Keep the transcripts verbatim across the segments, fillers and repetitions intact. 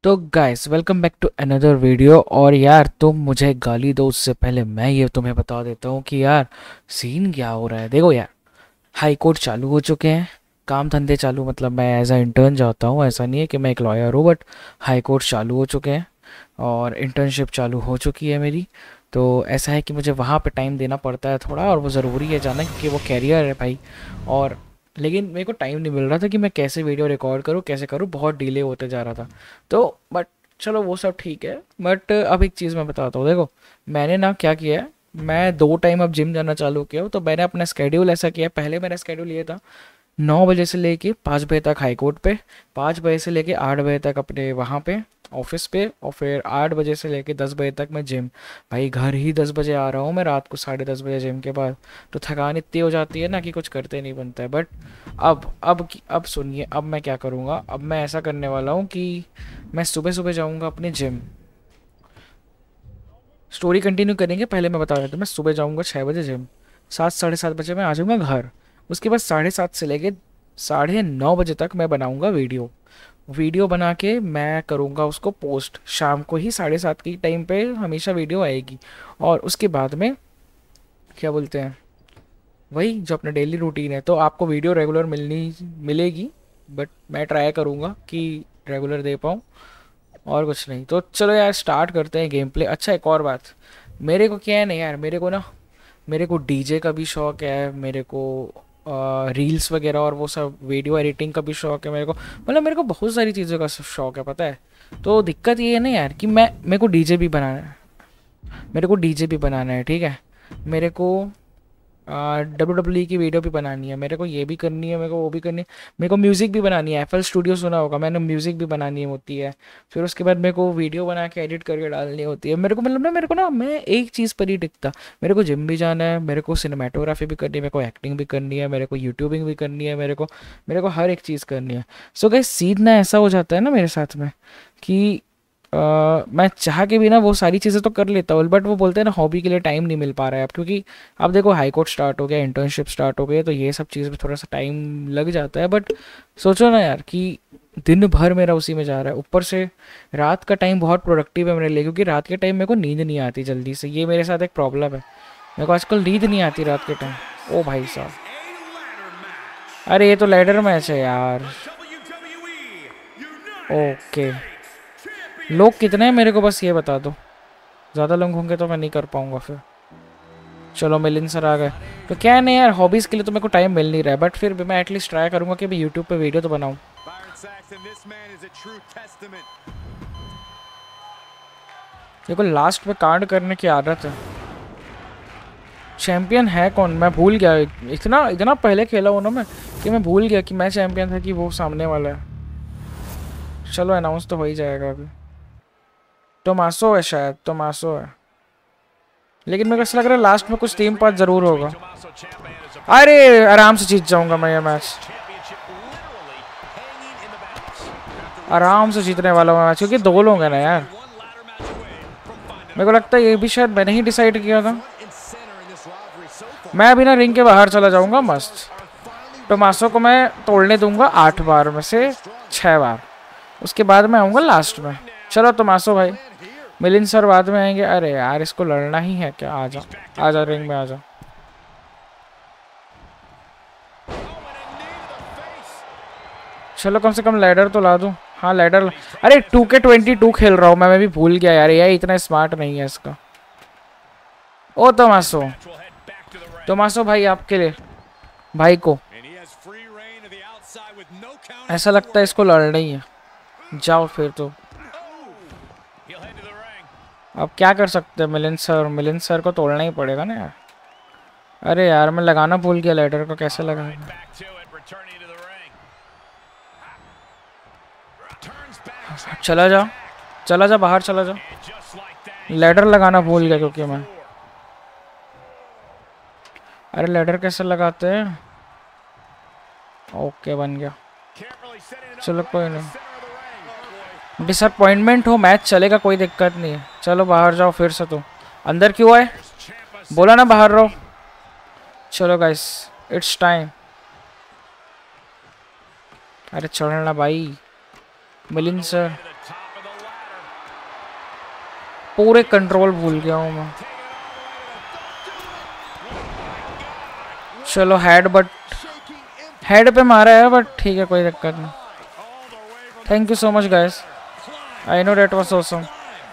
तो guys welcome back to another video. और यार तुम मुझे गाली दो उससे पहले मैं ये तुम्हें बता देता हूँ कि यार सीन क्या हो रहा है। देखो यार, हाई कोर्ट चालू हो चुके हैं, काम धंधे चालू, मतलब मैं एज अ इंटर्न जाता हूँ, ऐसा नहीं है कि मैं एक लॉयर हूँ, बट हाई कोर्ट चालू हो चुके हैं और इंटर्नशिप चालू हो चुकी है मेरी। तो ऐसा है कि मुझे वहाँ पे टाइम देना पड़ता है थोड़ा, और वो ज़रूरी है जाना क्योंकि वो कैरियर है भाई। और लेकिन मेरे को टाइम नहीं मिल रहा था कि मैं कैसे वीडियो रिकॉर्ड करूँ, कैसे करूँ, बहुत डिले होते जा रहा था। तो बट चलो वो सब ठीक है। बट अब एक चीज़ मैं बताता हूँ, देखो मैंने ना क्या किया है, मैं दो टाइम अब जिम जाना चालू किया हूँ। तो मैंने अपना स्केड्यूल ऐसा किया है, पहले मेरा स्केड्यूल ये था नौ बजे से लेके पाँच बजे तक हाई कोर्ट पे, पाँच बजे से लेके आठ बजे तक अपने वहाँ पे ऑफिस पे, और फिर आठ बजे से लेके दस बजे तक मैं जिम। भाई घर ही दस बजे आ रहा हूँ मैं, रात को साढ़े दस बजे जिम के बाद। तो थकान इतनी हो जाती है ना कि कुछ करते नहीं बनता है। बट अब अब की- अब सुनिए, अब मैं क्या करूँगा, अब मैं ऐसा करने वाला हूँ कि मैं सुबह सुबह जाऊँगा अपने जिम। स्टोरी कंटिन्यू करेंगे, पहले मैं बता देता हूँ। मैं सुबह जाऊँगा छः बजे जिम, सात साढ़े सात बजे मैं आ जाऊँगा घर। उसके बाद साढ़े सात से लेके साढ़े नौ बजे तक मैं बनाऊँगा वीडियो। वीडियो बना के मैं करूँगा उसको पोस्ट, शाम को ही साढ़े सात की टाइम पे हमेशा वीडियो आएगी। और उसके बाद में क्या बोलते हैं, वही जो अपना डेली रूटीन है। तो आपको वीडियो रेगुलर मिलनी मिलेगी, बट मैं ट्राई करूँगा कि रेगुलर दे पाऊँ, और कुछ नहीं। तो चलो यार स्टार्ट करते हैं गेम प्ले। अच्छा एक और बात, मेरे को क्या है ना यार, मेरे को ना मेरे को डीजे का भी शौक है, मेरे को रील्स वगैरह और वो सब वीडियो एडिटिंग का भी शौक है मेरे को, मतलब मेरे को बहुत सारी चीज़ों का शौक है, पता है। तो दिक्कत ये है ना यार कि मैं मेरे को डीजे भी बनाना है, मेरे को डीजे भी बनाना है, ठीक है। मेरे को डब्ल्यू डब्ल्यू ई की वीडियो भी बनानी है, मेरे को ये भी करनी है, मेरे को वो भी करनी है। मेरे को म्यूज़िक भी बनानी है, एफएल स्टूडियो सुना होगा, मैंने म्यूज़िक भी बनानी होती है। फिर उसके बाद मेरे को वीडियो बना के एडिट करके डालनी होती है। मेरे को मतलब ना मेरे को ना मैं एक चीज़ पर ही टिकता। मेरे को जिम भी जाना है, मेरे को सिनेमाटोग्राफी भी करनी है, मेरे को एक्टिंग भी करनी है, मेरे को यूट्यूबिंग भी करनी है, मेरे को मेरे को हर एक चीज़ करनी है। सो गाइस सीन ना ऐसा हो जाता है ना मेरे साथ में कि अ, मैं चाह के भी ना वो सारी चीज़ें तो कर लेता हूँ, बट वो बोलते हैं ना हॉबी के लिए टाइम नहीं मिल पा रहा है अब, क्योंकि अब देखो हाई कोर्ट स्टार्ट हो गया, इंटर्नशिप स्टार्ट हो गई, तो ये सब चीज़ में थोड़ा सा टाइम लग जाता है। बट सोचो ना यार कि दिन भर मेरा उसी में जा रहा है, ऊपर से रात का टाइम बहुत प्रोडक्टिव है मेरे लिए, क्योंकि रात के टाइम मेरे को नींद नहीं आती जल्दी से, ये मेरे साथ एक प्रॉब्लम है। मेरे को आजकल नींद नहीं आती रात के टाइम। ओ भाई साहब, अरे ये तो लैडर मैच है यार। ओके, लोग कितने हैं मेरे को बस ये बता दो, ज़्यादा लोग होंगे तो मैं नहीं कर पाऊँगा फिर। चलो मिलिन सर आ गए। तो क्या है ना यार, हॉबीज़ के लिए तो मेरे को टाइम मिल नहीं रहा है, बट फिर भी मैं एटलीस्ट ट्राई करूँगा कि मैं यूट्यूब पे वीडियो तो बनाऊँ। देखो लास्ट में कार्ड करने की आदत है। चैंपियन है कौन, मैं भूल गया, इतना इतना पहले खेला हूँ ना मैं कि मैं भूल गया कि मैं चैंपियन था कि वो सामने वाला है। चलो अनाउंस तो हो ही जाएगा अभी। टोमासो है शायद, टोमासो है, लेकिन मेरे को ऐसा लग रहा है लास्ट में कुछ टीम पास ज़रूर होगा। अरे आराम से जीत जाऊंगा मैं ये मैच, आराम से जीतने वाला हूँ मैच, क्योंकि दो लोग हैं ना यार। मेरे को लगता है ये भी शायद मैंने ही डिसाइड किया था। मैं अभी ना रिंग के बाहर चला जाऊंगा मस्त। टोमासो को मैं तोड़ने दूंगा आठ बार में से छः बार, उसके बाद मैं आऊँगा लास्ट में। चलो टोमासो भाई, मिलिन सर बाद में आएंगे। अरे यार इसको लड़ना ही है क्या, आ जा आ जा रिंग में आ जा। चलो कम से कम लैडर तो ला दूं। हाँ लैडर, अरे टू के ट्वेंटी टू खेल रहा हूँ मैं मैं भी भूल गया यार, ये इतना स्मार्ट नहीं है इसका। ओ टोमासो, टोमासो भाई आपके लिए, भाई को ऐसा लगता है इसको लड़ना ही है। जाओ फिर तो, अब क्या कर सकते हैं, मिलिन सर मिलिन सर को तोड़ना ही पड़ेगा ना यार। अरे यार मैं लगाना भूल गया लैडर को, कैसे लगाना। चला जा, चला जा बाहर, चला जा। लैडर लगाना भूल गया क्योंकि मैं, अरे लैडर कैसे लगाते हैं। ओके बन गया, चलो कोई नहीं। डिसअपॉइंटमेंट हो मैच चलेगा, कोई दिक्कत नहीं है। चलो बाहर जाओ फिर से, तुम अंदर क्यों आए, बोला ना बाहर रहो। चलो गाइस इट्स टाइम। अरे छोड़ना भाई, मिलिन सर पूरे कंट्रोल भूल गया हूँ मैं। चलो हेड, बट हेड पे मारा है, बट ठीक है, कोई दिक्कत नहीं। Thank you so much guys, I know that was awesome.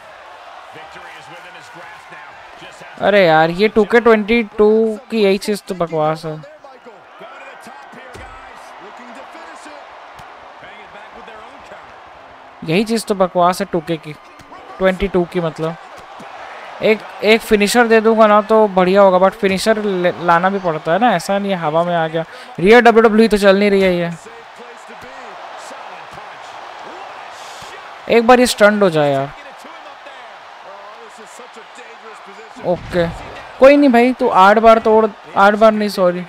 अरे यार ये टू के ट्वेंटी टू की यही चीज़ तो बकवास है। यही चीज़ तो बकवास है टू के की, ट्वेंटी टू की। मतलब एक एक फिनिशर दे दूंगा ना तो बढ़िया होगा, बट फिनिशर लाना भी पड़ता है ना, ऐसा नहीं है हवा में आ गया। रियल डब्ल्यू डब्ल्यू तो चल नहीं रही है ये। एक बार ये स्टंट हो जाए यार। ओके कोई नहीं भाई, तू आठ बार तोड़, आठ बार नहीं सॉरी,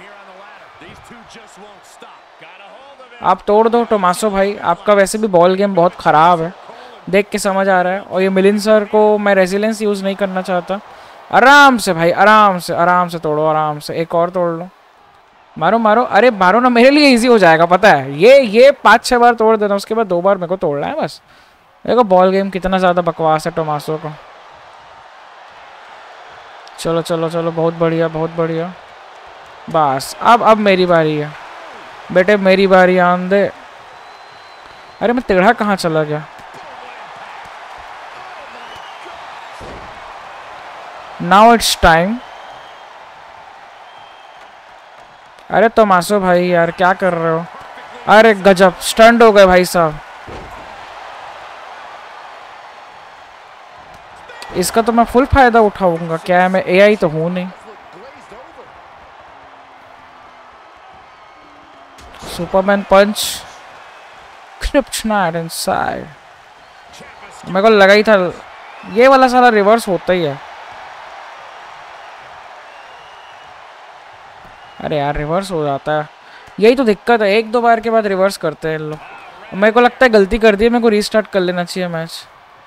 आप तोड़ दो टोमासो भाई। आपका वैसे भी बॉल गेम बहुत ख़राब है, देख के समझ आ रहा है। और ये मिलिन सर को मैं रेजिलेंस यूज़ नहीं करना चाहता। आराम से भाई, आराम से आराम से तोड़ो, आराम से। एक और तोड़ लो, मारो मारो, अरे मारो ना, मेरे लिए इजी हो जाएगा पता है। ये ये पाँच छः बार तोड़ देना, उसके बाद दो बार मेरे को तोड़ना है बस। देखो बॉल गेम कितना ज़्यादा बकवास है टोमासो का। चलो चलो चलो, बहुत बढ़िया बहुत बढ़िया। बस अब अब मेरी बारी है बेटे, मेरी बारी आन दे। अरे मैं टेढ़ा कहाँ चला गया। Now it's time. अरे टोमासो भाई यार क्या कर रहे हो। अरे गजब स्टंट हो गए भाई साहब। इसका तो मैं फुल फायदा उठाऊंगा। क्या है, मैं एआई तो हूं नहीं। Superman punch, kryptonite inside. मेरे को लगा ही था ये वाला साला रिवर्स होता ही है। अरे यार रिवर्स हो जाता है, यही तो दिक्कत है। एक दो बार के बाद रिवर्स करते हैं लोग। मेरे को लगता है गलती कर दी है, मेरे को रीस्टार्ट कर लेना चाहिए मैच।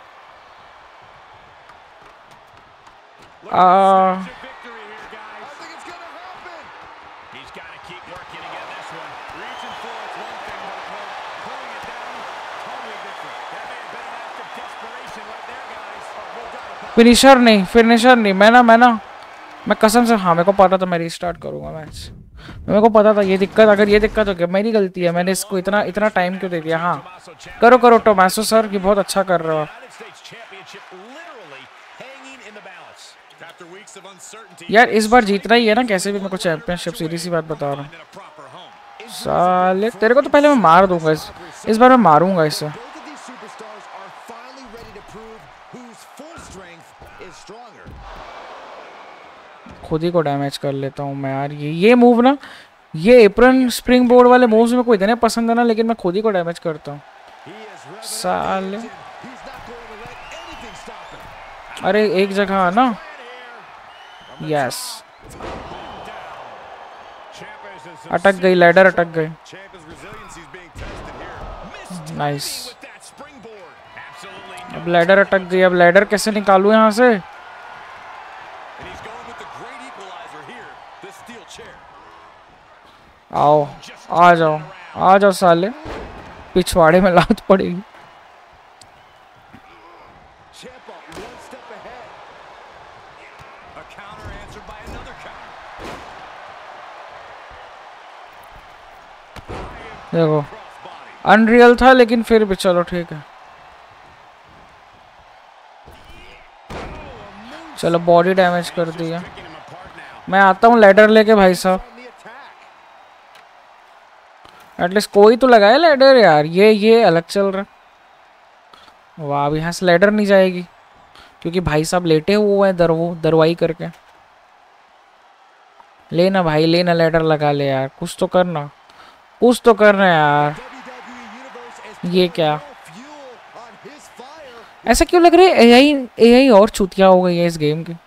आ, फिनिशर नहीं, फिनिशर नहीं। मैं ना मैं ना मैं कसम से, हाँ मेरे को पता था मैं रीस्टार्ट करूंगा मैच। मेरे को पता था ये दिक्कत, अगर ये दिक्कत हो गया मेरी गलती है। मैंने इसको इतना इतना टाइम क्यों दे दिया। हाँ करो करो टोमासो सर, ये बहुत अच्छा कर रहे हो। यार इस बार जीतना ही है ना कैसे भी, मेरे को चैंपियनशिप, सीधी सी बात बता रहा हूँ। साले तेरे को तो पहले मैं मार दूंगा, इस इस बार मैं मारूंगा इसे। खुद ही को डैमेज कर लेता हूँ मैं यार। ये ये मूव ना, ये एप्रन स्प्रिंग बोर्ड वाले मूव्स मेरे को इतने पसंद है ना, लेकिन मैं खुद ही को डैमेज करता हूँ साले। अरे एक जगह ना, यस अटक गई, लैडर अटक गई। नाइस, अब लैडर अटक गई। अब लैडर कैसे निकालूं यहाँ से। आओ आ जाओ आ जाओ साले, पिछवाड़े में लात पड़ेगी। देखो अनरियल था, लेकिन फिर भी चलो ठीक है। चलो बॉडी डैमेज कर दिया। मैं आता हूँ लैडर लेके भाई साहब। एटलीस्ट कोई तो लगाया लैडर यार। ये ये अलग चल रहा। वाह अब यहाँ से लैडर नहीं जाएगी क्योंकि भाई साहब लेटे हुए हैं दरवो दरवाई करके। लेना भाई लेना, लैडर लगा ले यार, कुछ तो करना, कुछ तो करना यार। ये क्या ऐसा क्यों लग रहा है, एआई एआई और चूतिया हो गई है इस गेम की।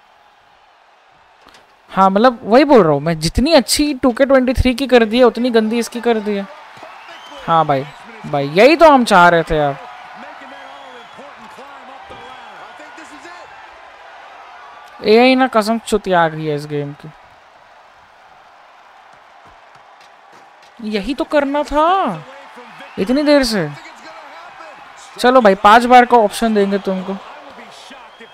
हाँ मतलब वही बोल रहा हूँ मैं, जितनी अच्छी टू के ट्वेंटी थ्री की कर दी है उतनी गंदी इसकी कर दी है। हाँ भाई भाई यही तो हम चाह रहे थे यार। एआई ना कसम चुतिया आ गई है इस गेम की। यही तो करना था इतनी देर से। चलो भाई पांच बार का ऑप्शन देंगे तुमको।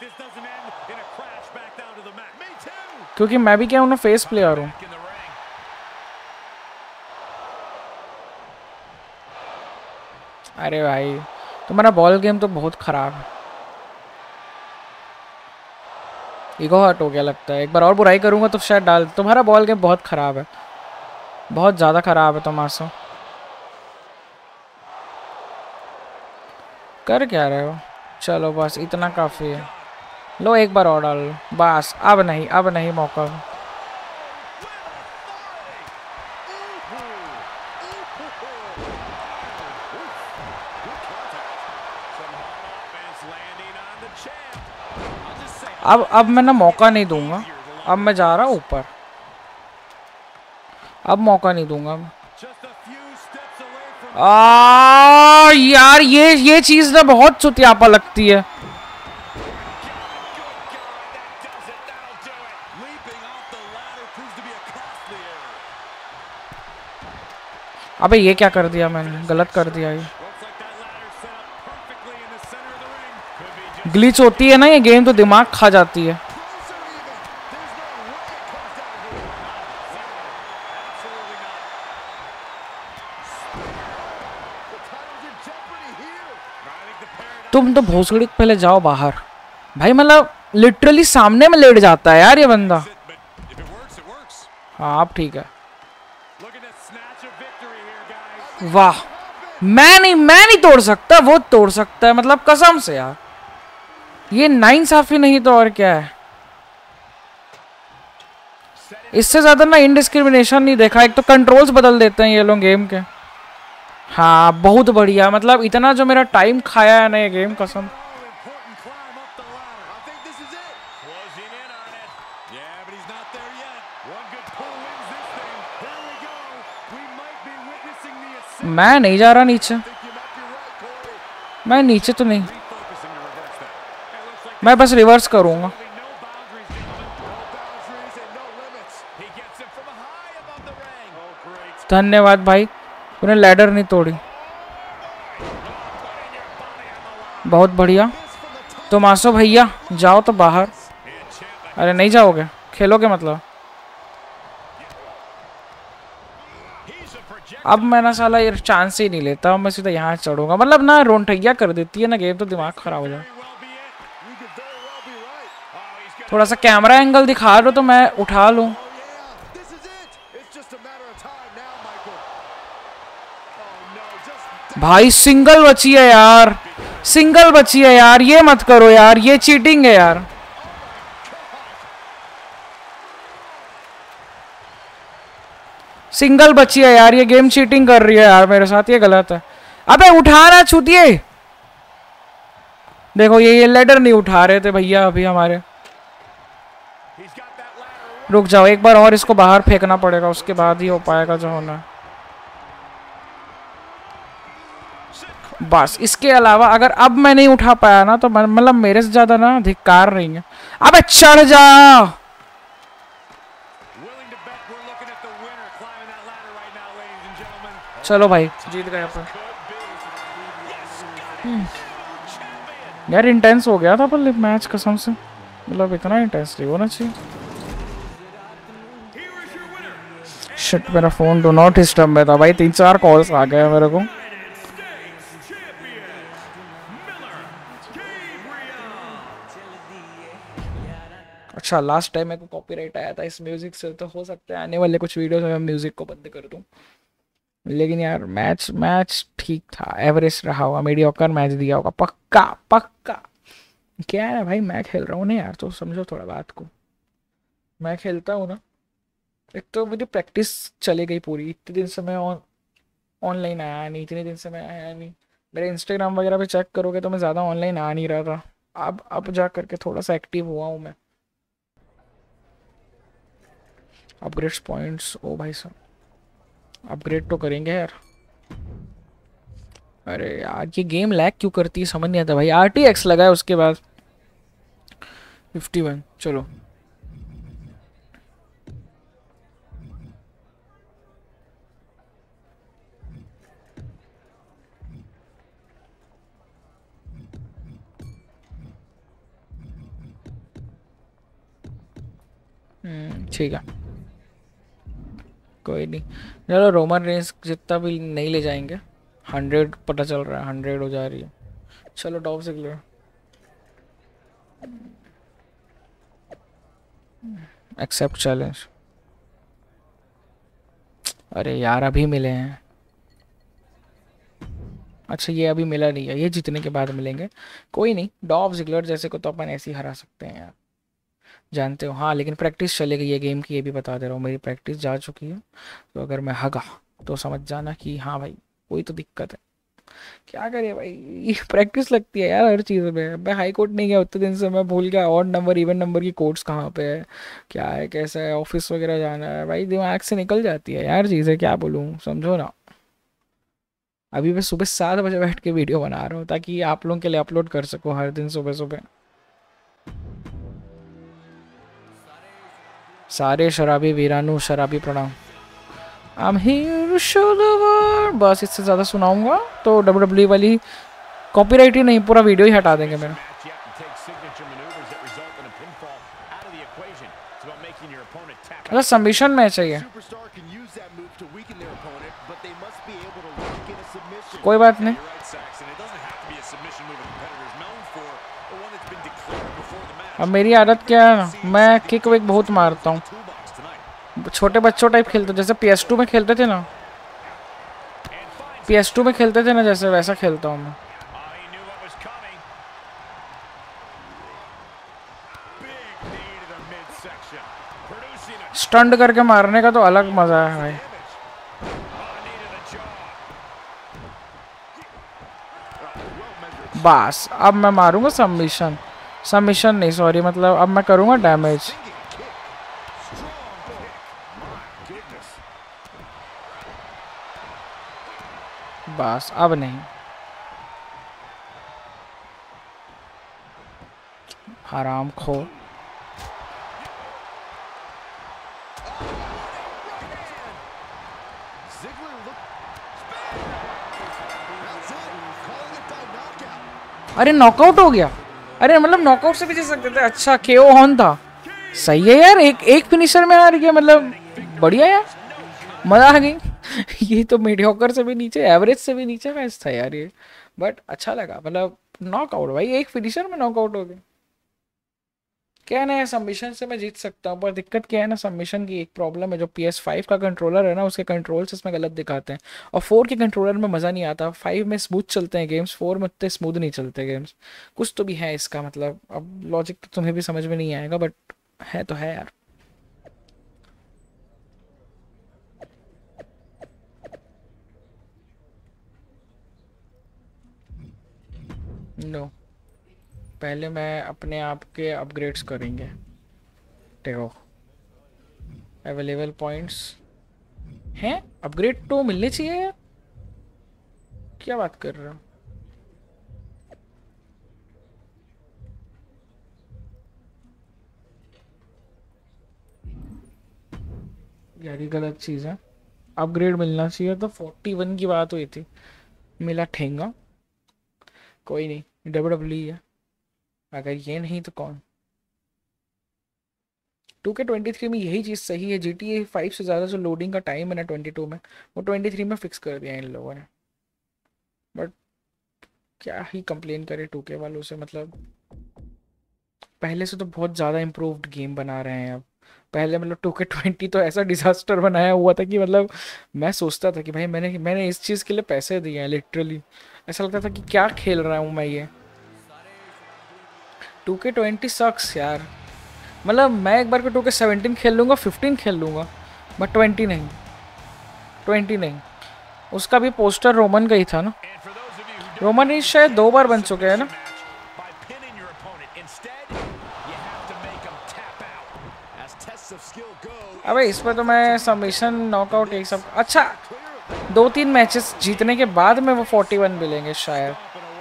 क्योंकि मैं भी क्या हूँ ना, फेस प्लेयर हूँ। अरे भाई तुम्हारा बॉल गेम तो बहुत खराब है। ईगो हर्ट हो गया लगता है। एक बार और बुराई करूंगा तो शायद डाल। तुम्हारा बॉल गेम बहुत खराब है, बहुत ज़्यादा खराब है तमाशा। कर क्या रहे हो? चलो बस इतना काफ़ी है। लो एक बार और डाल लो बस। अब नहीं, अब नहीं मौका। अब अब मैं ना मौका नहीं दूंगा। अब मैं जा रहा हूँ ऊपर। अब मौका नहीं दूंगा। आ यार ये ये चीज ना बहुत चुतियापा लगती है। अबे ये क्या कर दिया मैंने, गलत कर दिया ये। ग्लिच होती है ना ये गेम तो दिमाग खा जाती है। तुम तो भोसड़ी पहले जाओ बाहर। भाई मतलब लिटरली सामने में लेट जाता है यार ये बंदा। हाँ अब ठीक है। वाह, मैं नहीं मैं नहीं तोड़ सकता, वो तोड़ सकता है मतलब कसम से यार। ये नाइंसाफी नहीं तो और क्या है। इससे ज्यादा ना इनडिस्क्रिमिनेशन नहीं देखा। एक तो कंट्रोल्स बदल देते हैं ये लोग गेम के। हाँ बहुत बढ़िया, मतलब इतना जो मेरा टाइम खाया है ना ये गेम कसम। मैं नहीं जा रहा नीचे, मैं नीचे तो नहीं, मैं बस रिवर्स करूंगा। धन्यवाद भाई, तूने लैडर नहीं तोड़ी। बहुत बढ़िया। तो मासो भैया जाओ तो बाहर। अरे नहीं जाओगे, खेलोगे मतलब। अब मैं ना साला ये चांस ही नहीं लेता, मैं सीधा यहाँ चढ़ूंगा। मतलब ना रोंठैया कर देती है ना गेम तो दिमाग खराब हो जाए। थोड़ा सा कैमरा एंगल दिखा दो तो मैं उठा लूं। भाई सिंगल बची है यार, सिंगल बची है यार, ये मत करो यार, ये चीटिंग है यार। सिंगल बची है यार, ये गेम चीटिंग कर रही है यार मेरे साथ, ये गलत है। अबे उठाना छूतिए। देखो ये ये लेडर नहीं उठा रहे थे भैया अभी हमारे। रुक जाओ एक बार और इसको बाहर फेंकना पड़ेगा, उसके बाद ही हो पाएगा जो होना। बस इसके अलावा अगर अब मैं नहीं उठा पाया ना तो मतलब मेरे से ज्यादा ना धिक्कार नहीं है। अबे चढ़ जा। चलो भाई जीत गए अपन। यार इंटेंस हो गया था पर मैच कसम से, मतलब इतना इंटेंस नहीं होना चाहिए। शिट मेरा फोन डू नॉट डिस्टर्ब में था भाई, तीन चार कॉल्स आ गए मेरे को। अच्छा लास्ट टाइम मेरे को कॉपीराइट आया था इस म्यूजिक से, तो हो सकता है आने वाले कुछ वीडियोस में मैं म्यूजिक को बंद कर दूं। लेकिन यार मैच मैच ठीक था, एवरेज रहा होगा, मीडियोकर मैच दिया होगा पक्का पक्का। क्या है भाई मैं खेल रहा हूँ ना यार, तो समझो थोड़ा बात को। मैं खेलता हूँ ना, एक तो मेरी प्रैक्टिस चली गई पूरी, इतने दिन से मैं ऑन ऑनलाइन आया नहीं, इतने दिन से मैं आया नहीं। मेरे इंस्टाग्राम वगैरह पे चेक करोगे तो मैं ज़्यादा ऑनलाइन आ नहीं रहा था। अब अब जा करके थोड़ा सा एक्टिव हुआ हूँ मैं। अपग्रेड्स पॉइंट्स, ओ भाई साहब अपग्रेड तो करेंगे यार। अरे यार ये गेम लैग क्यों करती है समझ नहीं आता भाई। आर टी एक्स लगा है उसके बाद फिफ्टी वन। चलो हम्म, ठीक है, कोई नहीं। चलो रोमन रेंज जितना भी नहीं ले जाएंगे, हंड्रेड पता चल रहा है, हंड्रेड हो जा रही है। चलो डॉव जिगलर, एक्सेप्ट चैलेंज। अरे यार अभी मिले हैं। अच्छा ये अभी मिला नहीं है, ये जीतने के बाद मिलेंगे। कोई नहीं, डॉव जिगलर जैसे को तो अपन ऐसे ही हरा सकते हैं यार, जानते हो। हाँ लेकिन प्रैक्टिस चलेगी ये गेम की, ये भी बता दे रहा हूँ, मेरी प्रैक्टिस जा चुकी है। तो अगर मैं हगा तो समझ जाना कि हाँ भाई कोई तो दिक्कत है। क्या करे भाई, प्रैक्टिस लगती है यार हर चीज़ में। मैं हाई कोर्ट नहीं गया उतने दिन से, मैं भूल गया ऑड नंबर इवन नंबर की कोर्ट्स कहाँ पे है, क्या है कैसा है, ऑफिस वगैरह जाना है, भाई दिमाग से निकल जाती है यार चीज़ें, क्या बोलूँ समझो ना। अभी मैं सुबह सात बजे बैठ के वीडियो बना रहा हूँ ताकि आप लोगों के लिए अपलोड कर सकूँ हर दिन सुबह सुबह। सारे शराबी वीरानु शराबी प्रणाम। I'm here to show the world। बस इससे ज़्यादा सुनाऊंगा तो डब्ल्यू डब्ल्यू वाली कॉपीराइट ही नहीं, पूरा वीडियो ही हटा देंगे मेरा। अच्छा सबमिशन मैच है ये, कोई बात नहीं। अब मेरी आदत क्या है ना, मैं किक विक बहुत मारता हूँ, छोटे बच्चों टाइप खेलते, जैसे पी एस टू में खेलते थे ना, पी एस टू में खेलते थे ना जैसे, वैसा खेलता हूँ मैं। स्टंट करके मारने का तो अलग मजा है भाई। बस अब मैं मारूंगा सबमिशन, सबमिशन नहीं सॉरी, मतलब अब मैं करूंगा डैमेज। बस अब नहीं, हराम खो। अरे नॉकआउट हो गया, अरे मतलब नॉकआउट से भी जीत सकते थे। अच्छा केओ ऑन था, सही है यार, एक एक फिनिशर में हार गया, मतलब बढ़िया यार, मजा आ गई। ये तो मीडियोकर से भी नीचे, एवरेज से भी नीचे मैच था यार ये, बट अच्छा लगा। मतलब नॉकआउट भाई, एक फिनिशर में नॉकआउट हो गया। क्या है ना, सबमिशन से मैं जीत सकता हूँ, पर दिक्कत क्या है ना, सबमिशन की एक प्रॉब्लम है, जो पी एस फाइव का कंट्रोलर है ना, उसके कंट्रोल्स इसमें गलत दिखाते हैं, और फोर के कंट्रोलर में मज़ा नहीं आता। फाइव में स्मूथ चलते हैं गेम्स, फोर में उतने स्मूथ नहीं चलते गेम्स। कुछ तो भी है इसका, मतलब अब लॉजिक तो तुम्हें भी समझ में नहीं आएगा, बट है तो है यार। नो, पहले मैं अपने आप के अपग्रेड्स करेंगे। देखो अवेलेबल पॉइंट्स हैं, अपग्रेड तो मिलने चाहिए यार, क्या बात कर रहे हो। यार ये गलत चीज़ है, अपग्रेड मिलना चाहिए। तो फोर्टी वन की बात हुई थी, मिला ठेंगा। कोई नहीं, डब्ल्यू डब्ल्यू है, अगर ये नहीं तो कौन। टू के ट्वेंटी थ्री में यही चीज़ सही है, जी टी ए फाइव से ज़्यादा जो लोडिंग का टाइम है ना ट्वेंटी टू में, वो ट्वेंटी थ्री में फिक्स कर दिया इन लोगों ने। बट क्या ही कंप्लेन करे टू के वालों से, मतलब पहले से तो बहुत ज़्यादा इम्प्रूव्ड गेम बना रहे हैं अब। पहले मतलब टू के ट्वेंटी तो ऐसा डिजास्टर बनाया हुआ था कि मतलब मैं सोचता था कि भाई मैंने मैंने इस चीज़ के लिए पैसे दिए हैं लिटरली, ऐसा लगता था कि क्या खेल रहा हूँ मैं ये। टू के ट्वेंटी सक्स यार, मतलब मैं एक बार को टू के सेवनटीन खेल लूँगा, फिफ्टीन खेल लूँगा, बट ट्वेंटी नहीं, ट्वेंटी नहीं। उसका भी पोस्टर रोमन का ही था ना, रोमन ही शायद दो बार बन चुके हैं ना। अबे इस पर तो मैं सबमिशन नॉकआउट एक सब, अच्छा दो तीन मैचेस जीतने के बाद में वो फोर्टी वन मिलेंगे शायद।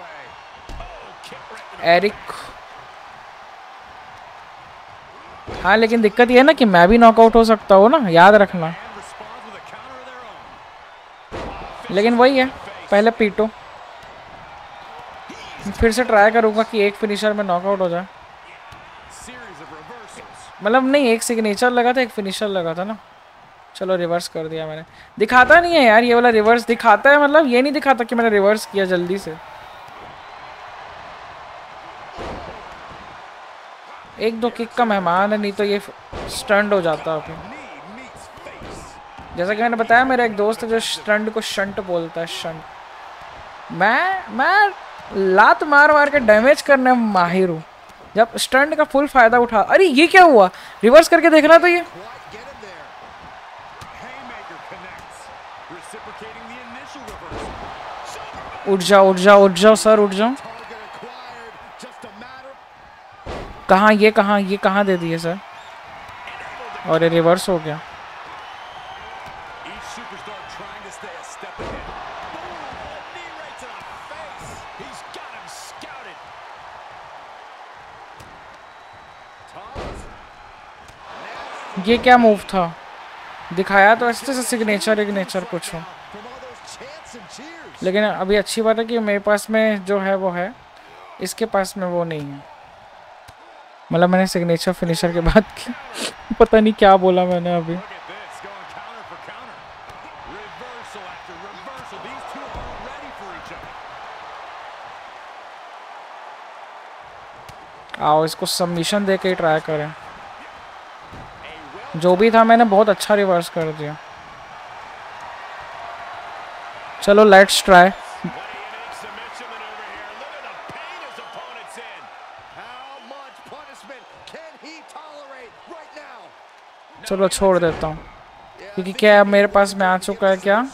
एरिक, हाँ लेकिन दिक्कत ये है ना कि मैं भी नॉकआउट हो सकता हूँ ना, याद रखना। लेकिन वही है, पहले पीटो, फिर से ट्राई करूँगा कि एक फिनिशर में नॉकआउट हो जाए। मतलब नहीं, एक सिग्नेचर लगा था, एक फिनिशर लगा था ना। चलो रिवर्स कर दिया मैंने। दिखाता नहीं है यार ये वाला, रिवर्स दिखाता है मतलब ये नहीं दिखाता कि मैंने रिवर्स किया जल्दी से। एक दो किक का मेहमान है, नहीं तो ये स्टंट हो जाता अभी। जैसा कि मैंने बताया मेरा एक दोस्त है जो स्टंट को शंट बोलता है, शंट। मैं मैं लात मार मार के डैमेज करने में माहिर हूँ, जब स्टंट का फुल फायदा उठा। अरे ये क्या हुआ, रिवर्स करके देखना तो ये। उठ जाओ उठ जाओ उठ जाओ सर, उठ जाओ। कहाँ ये कहाँ ये कहाँ दे दिए सर, और ये रिवर्स हो गया। ये क्या मूव था, दिखाया तो ऐसे सिग्नेचर इग्नेचर कुछ हो, लेकिन अभी अच्छी बात है कि मेरे पास में जो है वो है, इसके पास में वो नहीं है। मतलब मैंने सिग्नेचर फिनिशर के बाद की पता नहीं क्या बोला मैंने अभी। आओ इसको सबमिशन दे के ही ट्राई करें। जो भी था मैंने बहुत अच्छा रिवर्स कर दिया। चलो लेट्स ट्राई। चलो छोड़ देता हूँ, क्योंकि क्या अब मेरे पास में आ चुका है क्या।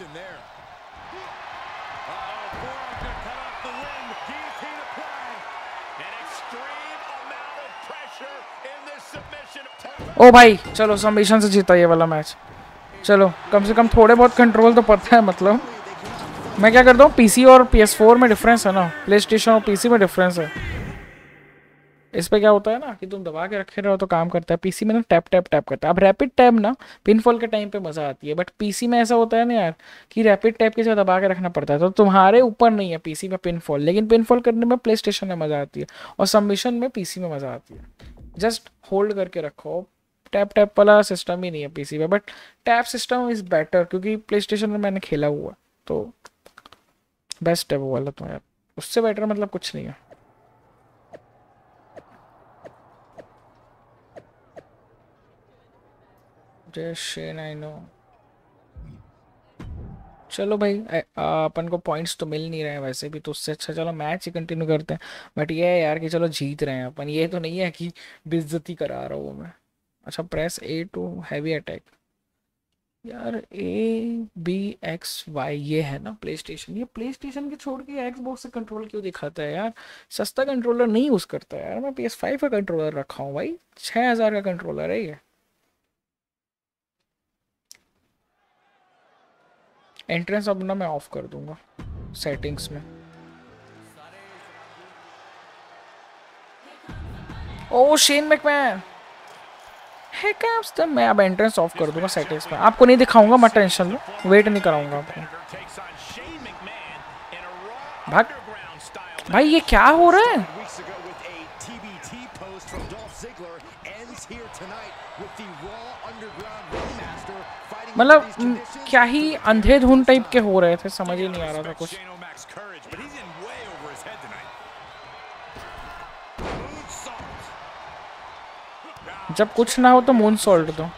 ओ भाई चलो सबमिशन से जीता ये वाला मैच। चलो कम से कम थोड़े बहुत कंट्रोल तो पता है। मतलब मैं क्या करता हूँ, पीसी और पी एस फोर में डिफरेंस है ना, प्ले स्टेशन और पीसी में डिफरेंस है। इस पे क्या होता है ना कि तुम दबा के रखे रहो तो काम करता है, पीसी में ना टैप टैप टैप करता है। अब रैपिड टैप ना पिनफॉल के टाइम पे मज़ा आती है, बट पीसी में ऐसा होता है ना यार कि रैपिड टैप की जगह दबा के रखना पड़ता है। तो तुम्हारे ऊपर नहीं है पीसी में पिनफॉल, लेकिन पिनफॉल करने में प्ले स्टेशन में मज़ा आती है और सबमिशन में पीसी में मज़ा आती है। जस्ट होल्ड करके रखो, टैप टैप वाला सिस्टम ही नहीं है पीसी में, but tap system is better क्योंकि प्ले स्टेशन में मैंने खेला हुआ, तो बेस्ट है वो वाला। तो यार उससे बेटर मतलब कुछ नहीं है। Shane I know. चलो भाई अपन को पॉइंट्स तो मिल नहीं रहे हैं वैसे भी, तो उससे अच्छा चलो मैच ही कंटिन्यू करते हैं। बट ये है यार कि चलो जीत रहे हैं अपन, ये तो नहीं है कि बेइज्जती करा रहा हूँ मैं। अच्छा press A to heavy attack. यार ए बी एक्स वाई ये है ना प्ले स्टेशन, ये प्ले स्टेशन के छोड़ के एक्स बॉक्स से कंट्रोल क्यों दिखाता है यार। सस्ता कंट्रोलर नहीं यूज़ करता यार मैं, पी एस फाइव का कंट्रोलर रखा हूँ भाई, छः हज़ार का कंट्रोलर है ये। एंट्रेंस अब ना मैं ऑफ कर दूंगा सेटिंग्स में। ओ शेन मैकमैन है क्या, तो मैं अब एंट्रेंस ऑफ कर दूंगा सेटिंग्स में। आपको नहीं दिखाऊंगा, मत टेंशन लो, वेट नहीं कराऊंगा आपको। भाग भाई, ये क्या हो रहा है। मतलब क्या ही अंधेधुन टाइप के हो रहे थे, समझ ही नहीं आ रहा था कुछ। जब कुछ ना हो तो मून सॉल्ट दो।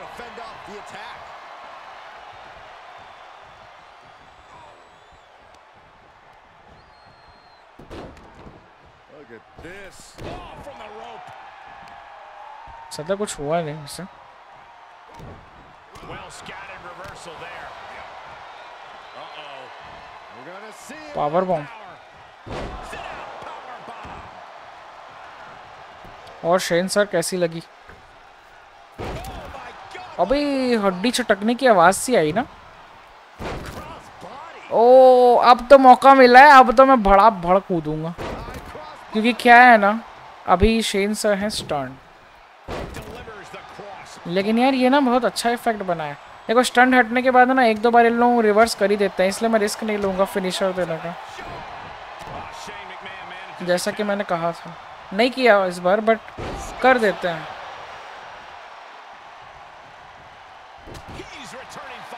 सदा कुछ हुआ नहीं इससे। पावर बॉम्ब और शेन सर कैसी लगी। अबे हड्डी चटकने की आवाज सी आई ना। ओ अब तो मौका मिला है, अब तो मैं बड़ा भड़ कूदूंगा, क्योंकि क्या है ना अभी शेन सर है स्टंट। लेकिन यार ये ना बहुत अच्छा इफेक्ट बना है। देखो स्टंट हटने के बाद ना एक दो बार इन लोग रिवर्स कर ही देते हैं, इसलिए मैं रिस्क नहीं लूँगा फिनिशर देने का, जैसा कि मैंने कहा था। नहीं किया इस बार बट कर देते हैं।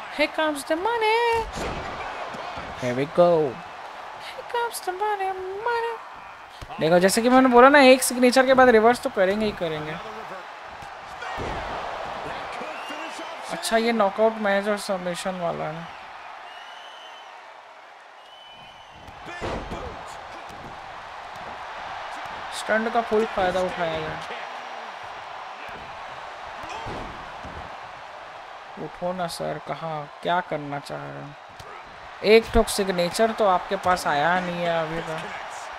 Here comes the money. Here we go. Here comes the money, money. देखो जैसे कि मैंने बोला ना, एक सिग्नेचर के बाद रिवर्स तो करेंगे ही करेंगे। अच्छा ये नॉकआउट मैच और सबमिशन वाला है। स्टंट का फुल फायदा उठाया गया। उठो ना सर, कहाँ क्या करना चाह रहे हैं? एक ठोक सिग्नेचर तो आपके पास आया नहीं है अभी तक।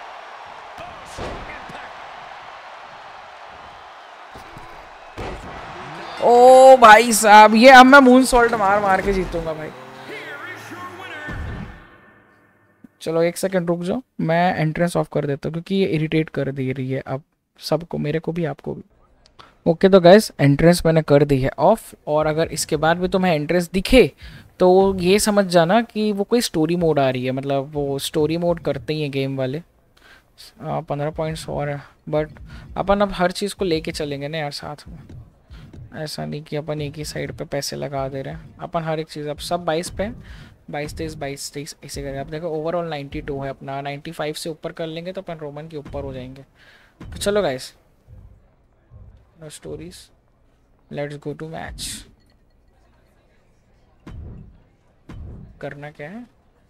ओ भाई साहब, ये अब मैं मून सॉल्ट मार मार के जीतूंगा भाई। चलो एक सेकंड रुक जाओ, मैं एंट्रेंस ऑफ कर देता हूँ क्योंकि ये इरिटेट कर दे रही है अब सबको, मेरे को भी आपको भी। ओके तो गाइस एंट्रेंस मैंने कर दी है ऑफ, और अगर इसके बाद भी तुम्हें एंट्रेंस दिखे तो ये समझ जाना कि वो कोई स्टोरी मोड आ रही है, मतलब वो स्टोरी मोड करते ही हैं गेम वाले। पंद्रह पॉइंट्स और है, बट अपन अब हर चीज़ को लेके चलेंगे ना यार साथ में। ऐसा नहीं कि अपन एक ही साइड पे पैसे लगा दे रहे हैं, अपन हर एक चीज़ अब सब बाईस पे, बाईस तेईस बाईस तेईस ऐसे करें। अब देखो ओवरऑल नाइन्टी टू है अपना, नाइन्टी फाइव से ऊपर कर लेंगे तो अपन रोमन के ऊपर हो जाएंगे। तो चलो guys, no stories, let's go to match. करना क्या है?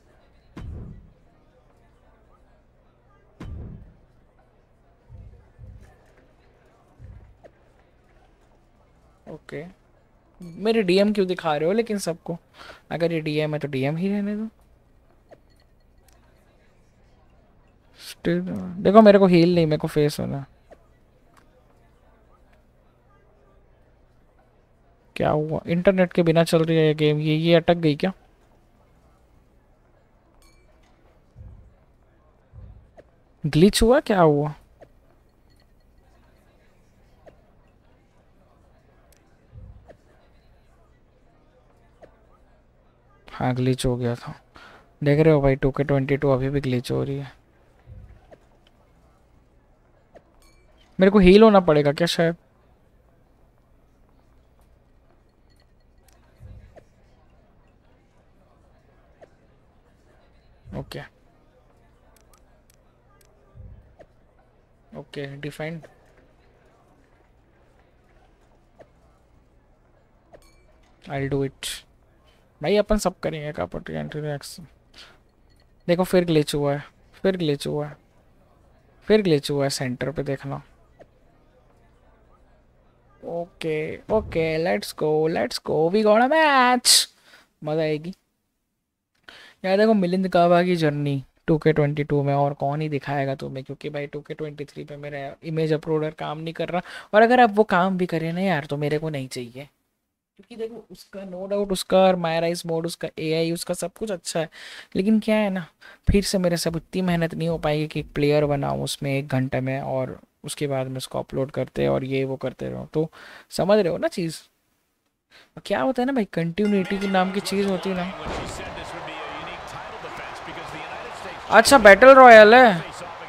Okay okay. मेरे डीएम क्यों दिखा रहे हो लेकिन सबको? अगर ये डीएम है तो डीएम ही रहने दो। देखो मेरे को हील नहीं, मेरे को फेस होना। क्या हुआ? इंटरनेट के बिना चल रही है ये गेम, ये ये अटक गई क्या? ग्लिच हुआ? क्या हुआ? हाँ ग्लिच हो गया था, देख रहे हो भाई। टू के ट्वेंटी टू अभी भी ग्लिच हो रही है। मेरे को हील होना पड़ेगा क्या शायद? Okay okay defined. I do it भाई, अपन सब करेंगे का एंट्री। देखो फिर ग्लिच हुआ है, फिर ग्लिच हुआ है, फिर ग्लिच हुआ है सेंटर पे, देखना। Okay okay let's go let's go, we got a match, मजा आएगी यार। देखो मिलिंद काबा की journey two K twenty two में और कौन ही दिखाएगा तुम्हें, क्योंकि भाई टू के ट्वेंटी थ्री पे मेरा इमेज अपलोडर काम नहीं कर रहा। और अगर अब वो काम भी करे ना यार तो मेरे को नहीं चाहिए, क्योंकि देखो उसका नो डाउट, उसका मायराइज मोड, उसका एआई, उसका सब कुछ अच्छा है, लेकिन क्या है ना, फिर से मेरे से इतनी मेहनत नहीं हो पाएगी कि एक प्लेयर बनाऊँ उसमें एक घंटे में और उसके बाद में उसको अपलोड करते और ये वो करते रहो। तो समझ रहे हो ना चीज़? क्या होता है ना भाई, कंटिन्यूटी की नाम की चीज़ होती है ना। अच्छा बैटल रॉयल है,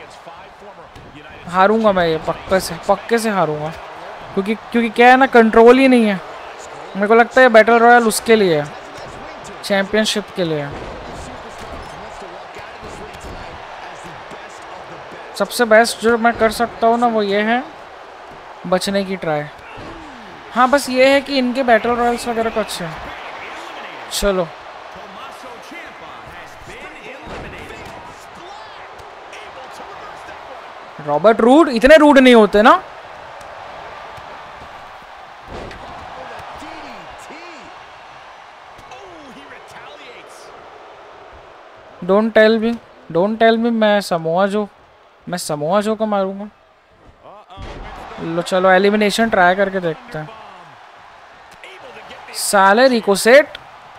हारूंगा मैं ये पक्के से, पक्के से हारूंगा, क्योंकि क्योंकि क्या है ना, कंट्रोल ही नहीं है। मेरे को लगता है बैटल रॉयल उसके लिए है, चैंपियनशिप के लिए है। सबसे बेस्ट जो मैं कर सकता हूँ ना वो ये है बचने की ट्राई। हाँ बस ये है कि इनके बैटल रॉयल्स वगैरह को अच्छे हैं। चलो रॉबर्ट रूड, इतने रूड नहीं होते ना। Don't tell me, don't tell me मैं समोआ जो, मैं समोआ जो को मारूंगा। लो चलो एलिमिनेशन ट्राई करके देखते हैं। साले रिको सेट,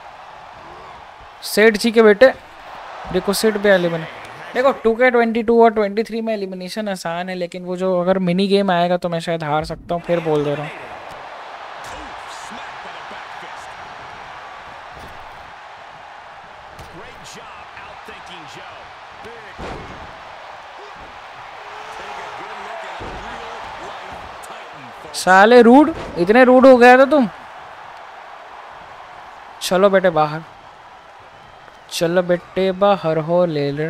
सेठ जी के बेटे रिको सेट भी एलिमिनेट। देखो टू के ट्वेंटी टू और ट्वेंटी थ्री में एलिमिनेशन आसान है, लेकिन वो जो अगर मिनी गेम आएगा तो मैं शायद हार सकता हूँ, फिर बोल दे रहा हूँ। साले रूड, इतने रूड हो गया था तुम। चलो बेटे बाहर, चलो बेटे बाहर हो ले ले।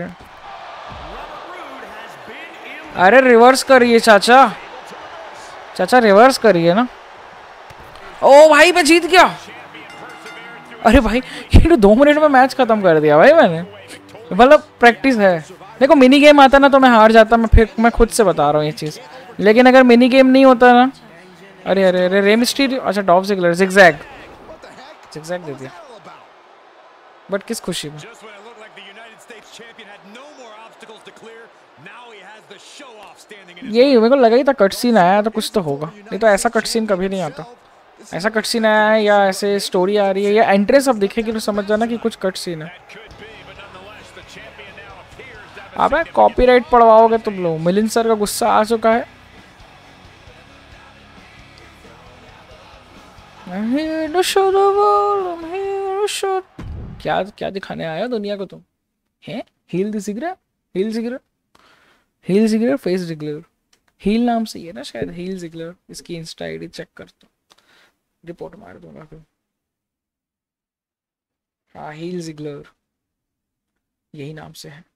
अरे रिवर्स करिए चाचा, चाचा रिवर्स करिए ना। ओ भाई मैं जीत गया। अरे भाई ये दो मिनट में मैच खत्म कर दिया भाई मैंने, मतलब प्रैक्टिस है। देखो मिनी गेम आता ना तो मैं हार जाता, मैं फिर मैं खुद से बता रहा हूँ ये चीज़। लेकिन अगर मिनी गेम नहीं होता ना, अरे अरे अरे रे मिस्टीरियो, अच्छा डॉल्फ ज़िगलर, ज़िगज़ैग ज़िगज़ैग दे दिया, बट किस खुशी में। यही मेरे को लगा ही था कट सीन आया तो कुछ तो होगा, नहीं तो ऐसा कट सीन कभी नहीं आता। ऐसा कट सीन आया है या ऐसे स्टोरी आ रही है या एंट्रेंस अब दिखेगी तो समझ जाना कि कुछ कट सीन है। आप कॉपीराइट पढ़वाओगे तुम लोग। मिलिंद सर का गुस्सा आ चुका है। क्या क्या दिखाने आया दुनिया को तुम हैं? हील द जिगरा, हील जिगरा, heel Ziggler, face Ziggler, heel नाम से ही है ना शायद, हील जिगलर। इसकी इंस्टा आईडी चेक कर तो रिपोर्ट मार दूंगा फिर। हाँ हील जिगलर यही नाम से है।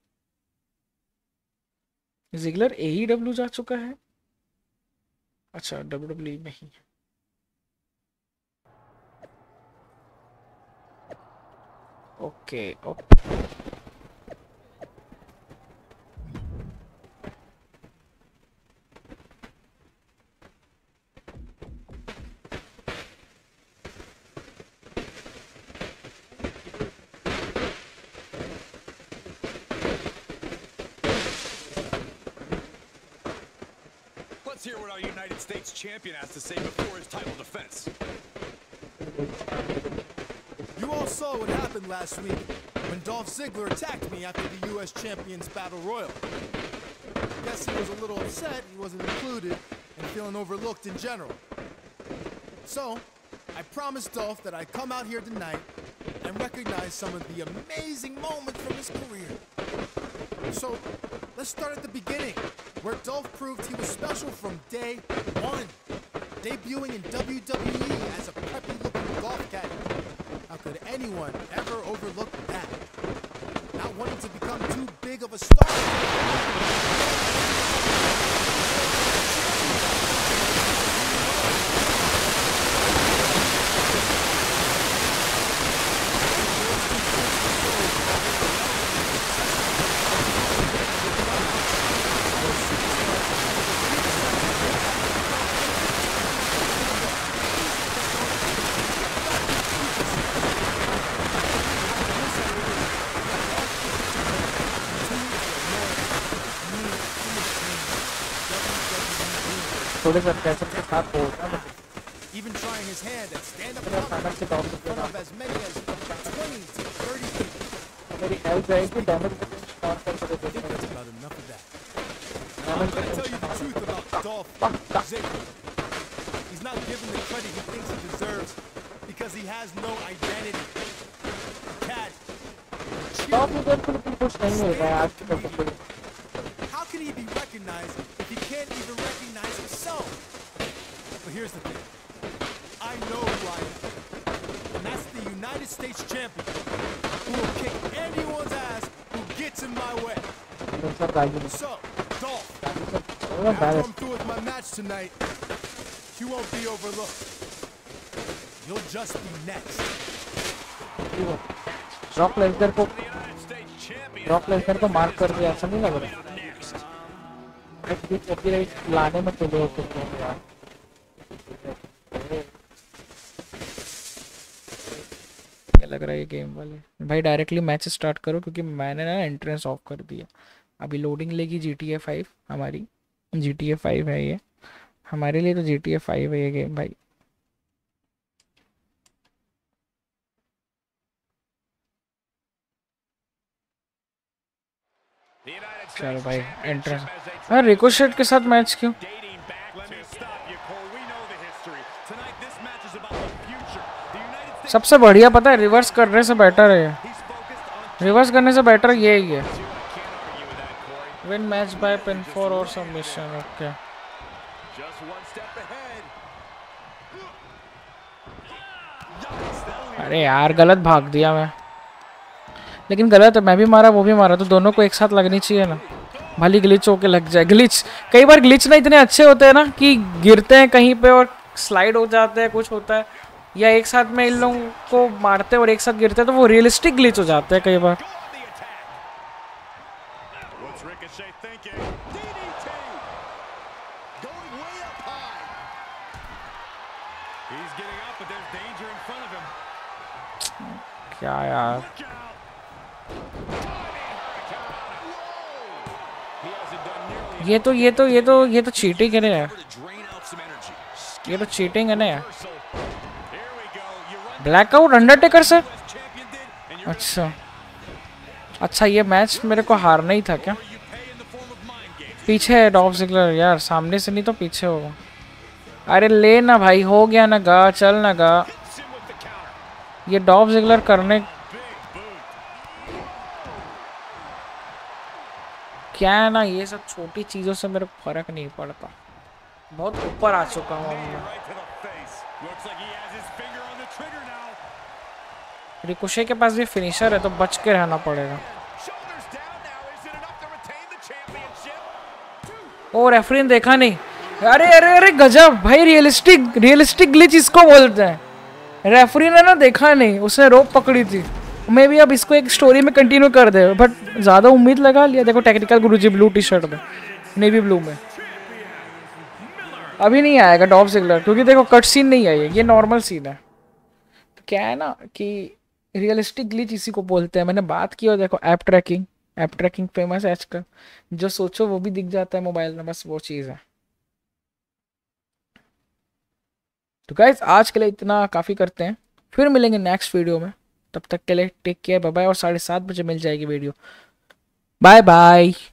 जिगलर ए ई डब्ल्यू जा चुका है, अच्छा डब्ल्यू डब्ल्यू में ही। Okay okay Let's hear what our United States champion has to say before his title defense. You all saw what happened last week when Dolph Ziggler attacked me after the U S Champions Battle Royal. Guess he was a little upset he wasn't included and feeling overlooked in general. So, I promised Dolph that I'd come out here tonight and recognize some of the amazing moments from his career. So, let's start at the beginning, where Dolph proved he was special from day one, debuting in W W E as a preppy-looking golf caddy. How could anyone ever overlook that? Not wanting to become too big of a star. थोड़े से कैसे के साथ बोलता Even trying his hand at stand-up comedy in front of as many as twenty to thirty people. मेरी help जाएगी damage I think that's about enough of that. Now, I'm going to tell you the truth about Dolph Ziggler. He's not given the credit he thinks he deserves because he has no identity. Cat. Top leader को कुछ नहीं मिल रहा है आज के समय। How can he be recognized if he can't even recognize himself? But here's the thing. I know who I am. And that's the United States champion who will kick anyone's ass who gets in my way. So, Dolph, after I'm through with my match tonight, you won't be overlooked. You'll just be next. Brock Lesnar को Brock Lesnar को mark कर दिया, ऐसा नहीं लग रहा copyright लाने में चले होते हैं यार। क्या लग रहा है ये गेम वाले भाई। डायरेक्टली मैच स्टार्ट करो क्योंकि मैंने ना एंट्रेंस ऑफ कर दिया। अभी लोडिंग लेगी जी टी ए फाइव, हमारी जी टी ए फाइव है ये, हमारे लिए तो जी टी ए फाइव है ये गेम भाई। चलो भाई एंट्रेंस। हाँ रिकोशेट के साथ मैच क्यों? सबसे बढ़िया पता है रिवर्स करने से बेटर है, रिवर्स करने से बेटर ये ही है। Win match by pinfall और सबमिशन। ओके अरे यार गलत भाग दिया मैं, लेकिन गलत है, मैं भी मारा वो भी मारा, तो दोनों को एक साथ लगनी चाहिए ना, भली ग्लिच होके लग जाए। ग्लिच कई बार ग्लिच ना इतने अच्छे होते हैं ना कि गिरते हैं कहीं पे और स्लाइड हो जाते हैं, कुछ होता है, या एक साथ में इन लोगों को मारते हैं और एक साथ गिरते हैं, तो वो रियलिस्टिक ग्लिच हो जाते हैं कई बार। What's Ricochet thinking? D D T! Going way up high. He's getting up, but there's danger in front of him. क्या यार, Look out! He hasn't done nearly ये तो ये तो ये तो ये तो चीटिंग है ना यार, enough to drain out some energy. ये तो चीटिंग है ना यार। Reversal. Here we go. You run blackout Undertaker से, as champion did, and you're अच्छा अच्छा, ये मैच मेरे को हारना ही था क्या? you pay in the form of mind games. पीछे है डॉल्फ ज़िगलर यार, सामने से नहीं तो पीछे होगा। अरे ले ना भाई, हो गया ना गा, चल ना गा। Hits him with the counter. ये डॉल्फ ज़िगलर करने Big boot. क्या है ना, ये सब छोटी चीज़ों से मेरे को फर्क नहीं पड़ता, बहुत ऊपर आ चुका हूँ अब मैं। Right to the face. Looks like he has his finger on the trigger now. Ricochet के पास भी फिनिशर है, तो बच के रहना पड़ेगा। Shoulders down now. Is it enough to retain the championship? Oh referee ने देखा नहीं, अरे अरे अरे गजब भाई, रियलिस्टिक रियलिस्टिक ग्लिच इसको बोलते हैं। रेफरी ने ना देखा नहीं, उसने रोप पकड़ी थी। मे भी अब इसको एक स्टोरी में कंटिन्यू कर दे, बट ज़्यादा उम्मीद लगा लिया। देखो technical Guruji blue T shirt में, नेवी ब्लू में। अभी नहीं आएगा डॉल्फ ज़िगलर, क्योंकि देखो कट सीन नहीं है, ये ये नॉर्मल सीन है। तो क्या है ना कि रियलिस्टिक ग्लिच इसी को बोलते हैं। मैंने बात की, और देखो app tracking, app tracking famous है आजकल, जो सोचो वो भी दिख जाता है मोबाइल में, बस वो चीज़ है। तो गाइस आज के लिए इतना काफ़ी करते हैं, फिर मिलेंगे नेक्स्ट वीडियो में। तब तक के लिए टेक केयर, बाय बाय। और साढ़े सात बजे मिल जाएगी वीडियो। Bye bye.